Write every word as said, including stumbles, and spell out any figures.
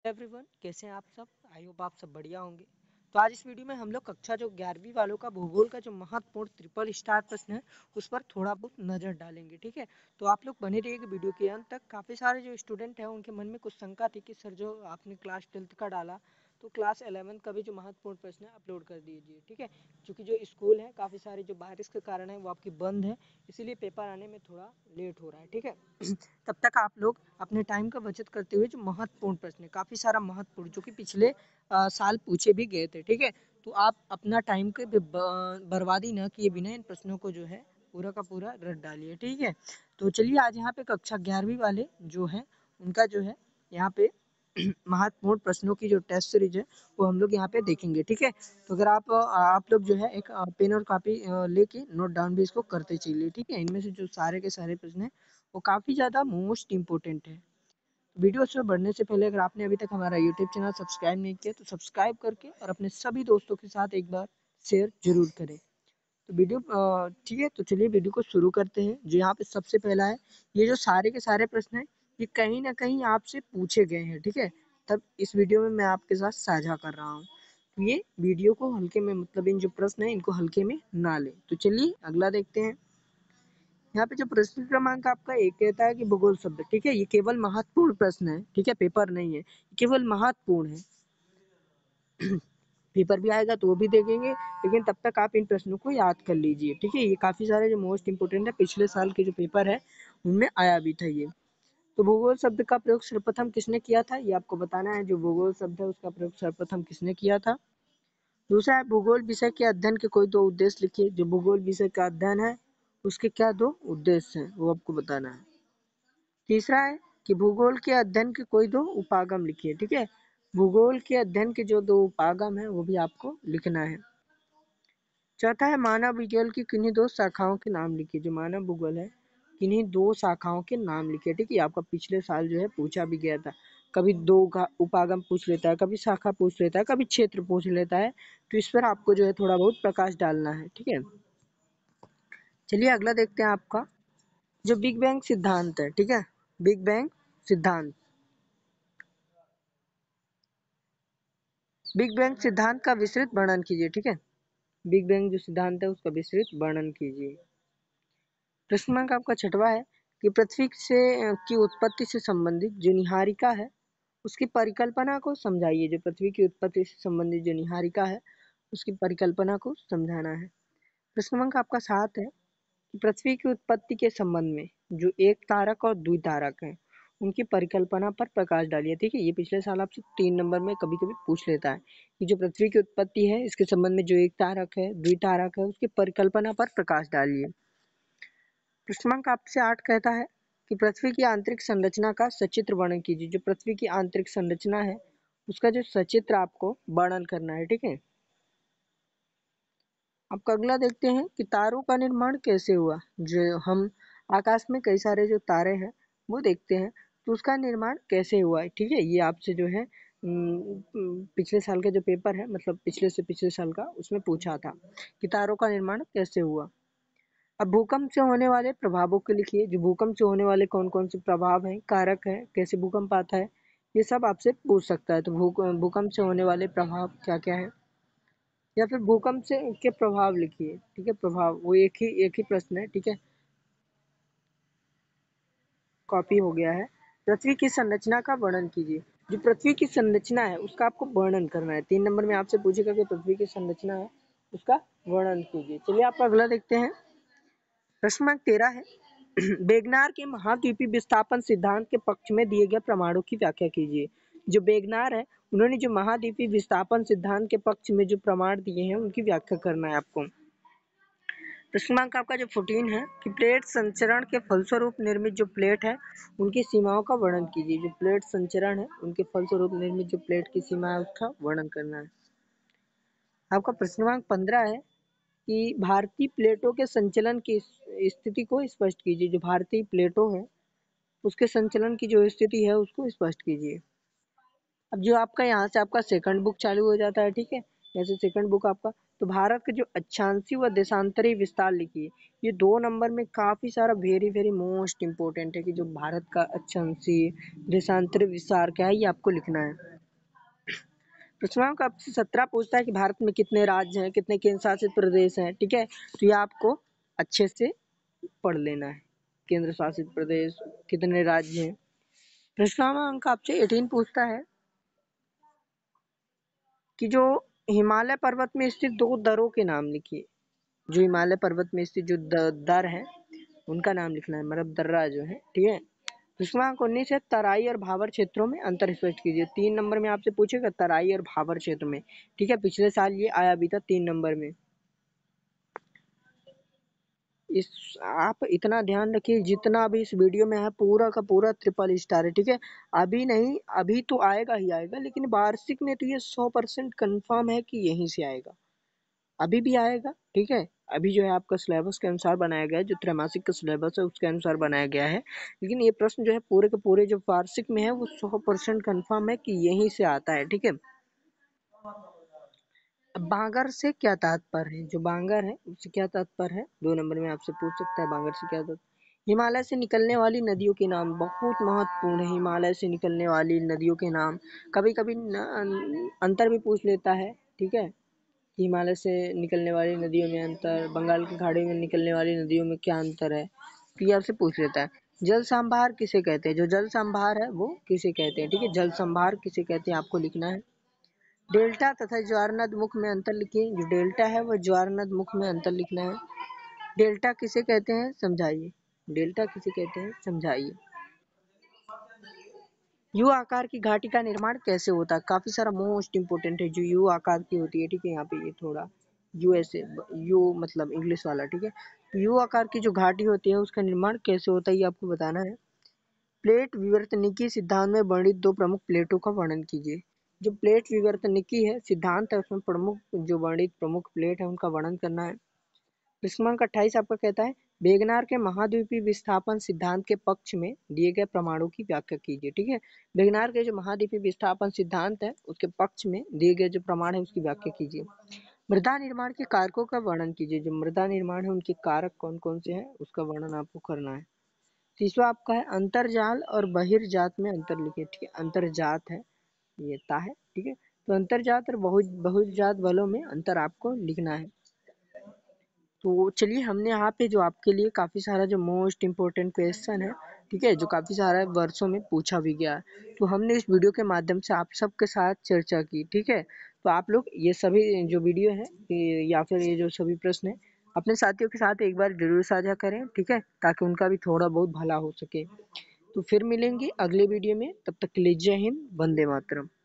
Everyone, कैसे हैं आप सब। आई होप आप सब बढ़िया होंगे। तो आज इस वीडियो में हम लोग कक्षा जो ग्यारहवीं वालों का भूगोल का जो महत्वपूर्ण ट्रिपल स्टार प्रश्न है उस पर थोड़ा बहुत नजर डालेंगे। ठीक है, तो आप लोग बने रहिएगा वीडियो के अंत तक। काफी सारे जो स्टूडेंट हैं उनके मन में कुछ शंका थी कि सर जो आपने क्लास ट्वेल्थ का डाला तो क्लास इलेवेंथ का भी जो महत्वपूर्ण प्रश्न है अपलोड कर दीजिए। ठीक है, क्योंकि जो स्कूल है काफी सारे जो बारिश के कारण है वो आपकी बंद है, इसीलिए पेपर आने में थोड़ा लेट हो रहा है। ठीक है तब तक आप लोग अपने टाइम का बचत करते हुए जो महत्वपूर्ण प्रश्न है, काफी सारा महत्वपूर्ण जो कि पिछले आ, साल पूछे भी गए थे। ठीक है, तो आप अपना टाइम के ब- बर्बादी न किए बिना इन प्रश्नों को जो है पूरा का पूरा रट डालिए। ठीक है, तो चलिए आज यहाँ पे कक्षा ग्यारहवीं वाले जो है उनका जो है यहाँ पे महत्वपूर्ण प्रश्नों की जो टेस्ट सीरीज है वो हम लोग यहाँ पे देखेंगे। ठीक है, तो अगर आप आप लोग जो है एक पेन और कॉपी लेके नोट डाउन भी इसको करते चलिए। ठीक है, इनमें से जो सारे के सारे प्रश्न है वो काफी ज्यादा मोस्ट इम्पोर्टेंट है। वीडियो से बढ़ने से पहले अगर आपने अभी तक हमारा यूट्यूब चैनल सब्सक्राइब नहीं किया तो सब्सक्राइब करके और अपने सभी दोस्तों के साथ एक बार शेयर जरूर करें। तो वीडियो अ, ठीक है, तो चलिए वीडियो को शुरू करते हैं। जो यहाँ पे सबसे पहला है, ये जो सारे के सारे प्रश्न हैं ये कहीं ना कहीं आपसे पूछे गए हैं। ठीक है, तब इस वीडियो में मैं आपके साथ साझा कर रहा हूँ। तो ये वीडियो को हल्के में, मतलब इन जो प्रश्न है इनको हल्के में ना ले। तो चलिए अगला देखते हैं। यहाँ पे जो प्रश्न क्रमांक आपका एक कहता है कि भूगोल शब्द। ठीक है, ये केवल महत्वपूर्ण प्रश्न है। ठीक है, पेपर नहीं है, केवल महत्वपूर्ण है। पेपर भी आएगा तो वो भी देखेंगे, लेकिन तब तक आप इन प्रश्नों को याद कर लीजिए। ठीक है, ये काफी सारे जो मोस्ट इंपोर्टेंट है, पिछले साल के जो पेपर है उनमें आया भी था ये। तो भूगोल शब्द का प्रयोग सर्वप्रथम किसने किया था, ये आपको बताना है। जो भूगोल शब्द है उसका प्रयोग सर्वप्रथम किसने किया था। दूसरा है, भूगोल विषय के अध्ययन के कोई दो उद्देश्य लिखिए। जो भूगोल विषय का अध्ययन है उसके क्या दो उद्देश्य हैं वो आपको बताना है। तीसरा है कि भूगोल के अध्ययन के कोई दो उपागम लिखिए। ठीक है, भूगोल के अध्ययन के जो दो उपागम है वो भी आपको लिखना है। चौथा है, मानव भूगोल की किन्हीं दो शाखाओं के नाम लिखिए। जो मानव भूगोल है किन्हीं दो शाखाओं के नाम लिखिए। ठीक है, आपका पिछले साल जो है पूछा भी गया था। कभी दो का उपागम पूछ लेता है, कभी शाखा पूछ लेता है, कभी क्षेत्र पूछ लेता है। तो इस पर आपको जो है थोड़ा बहुत प्रकाश डालना है। ठीक है, चलिए अगला देखते हैं आपका जो बिग बैंग सिद्धांत है। ठीक है, बिग बैंग सिद्धांत, बिग बैंग सिद्धांत का विस्तृत वर्णन कीजिए। ठीक है, बिग बैंग जो सिद्धांत है उसका विस्तृत वर्णन कीजिए। प्रश्न क्रमांक आपका छठवा है कि पृथ्वी से की उत्पत्ति से संबंधित जो निहारिका है उसकी परिकल्पना को समझाइए। जो पृथ्वी की उत्पत्ति से संबंधित जो निहारिका है उसकी परिकल्पना को समझाना है। प्रश्न क्रमांक आपका सात है कि पृथ्वी की उत्पत्ति के संबंध में जो एक तारक और द्वितारक हैं उनकी परिकल्पना पर प्रकाश डालिए। ठीक है, ये पिछले साल आपसे तीन नंबर में कभी कभी पूछ लेता है कि जो पृथ्वी की उत्पत्ति है इसके संबंध में जो एक तारक है द्वितारक है उसकी परिकल्पना पर प्रकाश डालिए। प्रश्न क्रमांक आपसे आठ कहता है कि पृथ्वी की आंतरिक संरचना का सचित्र वर्णन कीजिए। जो पृथ्वी की आंतरिक संरचना है उसका जो सचित्र आपको वर्णन करना है। ठीक है, आपका अगला देखते हैं कि तारों का निर्माण कैसे हुआ। जो हम आकाश में कई सारे जो तारे हैं वो देखते हैं, तो उसका निर्माण कैसे हुआ है। ठीक है, ये आपसे जो है पिछले साल का जो पेपर है, मतलब पिछले से पिछले साल का, उसमें पूछा था कि तारों का निर्माण कैसे हुआ। अब भूकंप से होने वाले प्रभावों को लिखिए। जो भूकंप से होने वाले कौन कौन से प्रभाव हैं, कारक है, कैसे भूकंप आता है, ये सब आपसे पूछ सकता है। तो भू भूकंप से होने वाले प्रभाव क्या क्या है, या फिर भूकंप से के प्रभाव लिखिए। ठीक है, प्रभाव वो एक ही एक ही प्रश्न है। ठीक है, कॉपी हो गया है। पृथ्वी की संरचना का वर्णन कीजिए। जो पृथ्वी की संरचना है उसका आपको वर्णन करना है। तीन नंबर में आपसे पूछेगा कि पृथ्वी की संरचना है उसका वर्णन कीजिए। चलिए आप अगला देखते हैं। प्रश्न नंबर तेरह है, बेगनार के महाद्वीपीय विस्थापन सिद्धांत के पक्ष में दिए गए प्रमाणों की व्याख्या कीजिए। जो बेगनार है उन्होंने जो महाद्वीपीय विस्थापन सिद्धांत के पक्ष में जो प्रमाण दिए हैं उनकी व्याख्या करना है आपको। प्रश्न क्रमांक आपका जो चौदह है कि प्लेट संचरण के फलस्वरूप निर्मित जो प्लेट है उनकी सीमाओं का वर्णन कीजिए। जो प्लेट संचरण है उनके फलस्वरूप निर्मित जो प्लेट की सीमा है उसका वर्णन करना है। आपका प्रश्न क्रमांक पंद्रह है कि भारतीय प्लेटों के संचलन की स्थिति को स्पष्ट कीजिए। जो भारतीय प्लेटों है उसके संचलन की जो स्थिति है उसको स्पष्ट कीजिए। अब जो आपका यहाँ से आपका सेकंड बुक चालू हो जाता है। ठीक है, जैसे सेकंड बुक आपका, तो भारत के जो अक्षांशीय व देशांतरी विस्तार लिखिए। ये दो नंबर में काफी सारा वेरी वेरी मोस्ट इंपोर्टेंट है कि जो भारत का अक्षांशीय देशांतरी विस्तार क्या है ये आपको लिखना है। प्रश्न क्रमांक आपसे सत्रह पूछता है कि भारत में कितने राज्य हैं, कितने केंद्र शासित प्रदेश हैं, ठीक है। तो ये आपको अच्छे से पढ़ लेना है, केंद्र शासित प्रदेश कितने राज्य हैं। प्रश्न क्रमांक आपसे अठारह पूछता है कि जो हिमालय पर्वत में स्थित दो दरों के नाम लिखिए। जो हिमालय पर्वत में स्थित जो दर है उनका नाम लिखना है, मतलब दर्रा जो है, ठीक है। प्रश्न क्रमांक उन्नीस है तराई और भाबर क्षेत्रों में अंतर स्पष्ट कीजिए। तीन नंबर में आपसे पूछेगा तराई और भाबर क्षेत्र में, ठीक है। पिछले साल ये आया भी था तीन नंबर में। इस आप इतना ध्यान रखिए, जितना भी इस वीडियो में है पूरा का पूरा ट्रिपल स्टार है, ठीक है। अभी नहीं, अभी तो आएगा ही आएगा, लेकिन वार्षिक में तो ये सौ परसेंट कन्फर्म है कि यहीं से आएगा, अभी भी आएगा, ठीक है। अभी जो है आपका सिलेबस के अनुसार बनाया गया है, जो त्रैमासिक का सिलेबस है उसके अनुसार बनाया गया है, लेकिन ये प्रश्न जो है पूरे के पूरे जो वार्षिक में है वो सौ परसेंट कन्फर्म है कि यहीं से आता है, ठीक है। बांगर से क्या तात्पर्य है, जो बांगर है उससे क्या तात्पर्य है, दो नंबर में आपसे पूछ सकता है बांगर से क्या तात्पर्य। हिमालय से निकलने वाली नदियों के नाम बहुत महत्वपूर्ण है। हिमालय से निकलने वाली नदियों के नाम, कभी कभी अंतर भी पूछ लेता है, ठीक है। हिमालय से निकलने वाली नदियों में अंतर, बंगाल की खाड़ी में निकलने वाली नदियों में क्या अंतर है, क्लियर से पूछ लेता है। जल संभार किसे कहते हैं, जो जल संभार है वो किसे कहते हैं, ठीक है। जल संभार किसे कहते हैं आपको लिखना है। डेल्टा तथा ज्वारनद मुख में अंतर लिखिए। जो डेल्टा है वो ज्वारनद मुख में अंतर लिखना है। डेल्टा किसे कहते हैं समझाइए, डेल्टा किसे कहते हैं समझाइए। यू आकार की घाटी का निर्माण कैसे होता है, काफी सारा मोस्ट इंपोर्टेंट है जो यू आकार की होती है, ठीक है। यहाँ पे ये थोड़ा यू ऐसे यू मतलब इंग्लिश वाला, ठीक है। यू आकार की जो घाटी होती है उसका निर्माण कैसे होता है ये आपको बताना है। प्लेट विवर्तनिकी सिद्धांत में वर्णित दो प्रमुख प्लेटों का वर्णन कीजिए। जो प्लेट विवर्तनिकी है सिद्धांत है उसमें प्रमुख जो वर्णित प्रमुख प्लेट है उनका वर्णन करना है। प्रश्न क्रमांक अट्ठाईस आपका कहता है वेगनार के महाद्वीपीय विस्थापन सिद्धांत के पक्ष में दिए गए प्रमाणों की व्याख्या कीजिए, ठीक है। वेगनार के जो महाद्वीपीय विस्थापन सिद्धांत है उसके पक्ष में दिए गए जो प्रमाण है उसकी व्याख्या कीजिए। मृदा निर्माण के कारकों का वर्णन कीजिए। जो मृदा निर्माण है उनके कारक कौन कौन से हैं उसका वर्णन आपको करना है। तीसरा आपका है अंतरजाल और बहिर्जात में अंतर लिखिए, ठीक है। अंतरजात है ये ता है, ठीक है। तो अंतरजात और बहु बहुजात बलों में अंतर आपको लिखना है। तो चलिए हमने यहाँ पे जो आपके लिए काफ़ी सारा जो मोस्ट इम्पोर्टेंट क्वेश्चन है, ठीक है, जो काफ़ी सारा वर्षों में पूछा भी गया, तो हमने इस वीडियो के माध्यम से आप सबके साथ चर्चा की, ठीक है। तो आप लोग ये सभी जो वीडियो है या फिर ये जो सभी प्रश्न है अपने साथियों के साथ एक बार जरूर साझा करें, ठीक है, ताकि उनका भी थोड़ा बहुत भला हो सके। तो फिर मिलेंगे अगले वीडियो में, तब तक के लिए जय हिंद, वंदे मातरम।